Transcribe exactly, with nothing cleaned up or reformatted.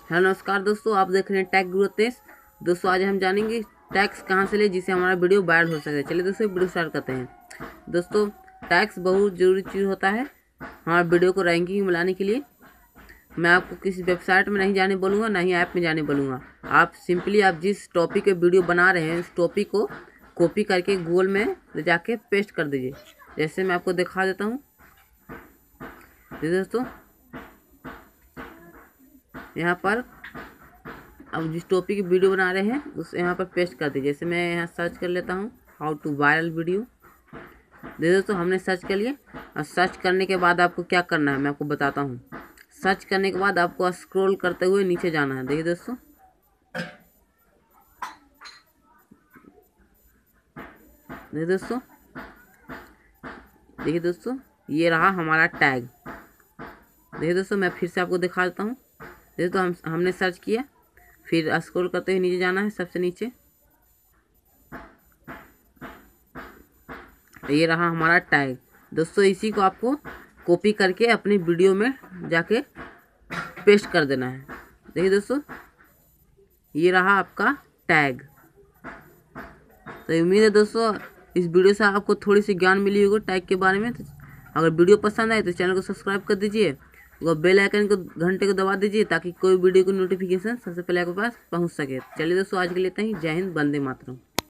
Hello नमस्कार दोस्तों, आप देख रहे हैं टेक गुरु तेज। दोस्तों आज हम जानेंगे टैक्स कहां से ले जिससे हमारा वीडियो वायरल हो सके। चलिए दोस्तों वीडियो स्टार्ट करते हैं। दोस्तों टैक्स बहुत ज़रूरी चीज़ होता है हमारे वीडियो को रैंकिंग में लाने के लिए। मैं आपको किसी वेबसाइट में नहीं जाने बोलूँगा, ना ही ऐप में जाने बोलूँगा। आप सिंपली आप जिस टॉपिक पे वीडियो बना रहे हैं उस टॉपिक को कॉपी करके गूगल में ले जाके पेस्ट कर दीजिए। जैसे मैं आपको दिखा देता हूँ। दोस्तों यहाँ पर अब जिस टॉपिक की वीडियो बना रहे हैं उस यहाँ पर पेस्ट कर दीजिए। जैसे मैं यहाँ सर्च कर लेता हूँ हाउ टू वायरल वीडियो। देखिए दोस्तों हमने सर्च कर लिया। और सर्च करने के बाद आपको क्या करना है मैं आपको बताता हूँ। सर्च करने के बाद आपको स्क्रॉल करते हुए नीचे जाना है। देखिए दोस्तों देखिए दोस्तों देखिए दोस्तों ये रहा हमारा टैग। देखिए दोस्तों मैं फिर से आपको दिखा देता हूँ। देखिए तो हम हमने सर्च किया, फिर स्क्रॉल करते हुए नीचे जाना है सबसे नीचे। ये रहा हमारा टैग। दोस्तों इसी को आपको कॉपी करके अपनी वीडियो में जाके पेस्ट कर देना है। देखिए दोस्तों ये रहा आपका टैग। तो उम्मीद है दोस्तों इस वीडियो से आपको थोड़ी सी ज्ञान मिली होगी टैग के बारे में। तो अगर वीडियो पसंद आए तो चैनल को सब्सक्राइब कर दीजिए और बेल आइकन को घंटे को दबा दीजिए ताकि कोई वीडियो की नोटिफिकेशन सबसे पहले आपके पास पहुंच सके। चलिए दोस्तों आज के लिए इतना ही। जय हिंद, वंदे मातरम।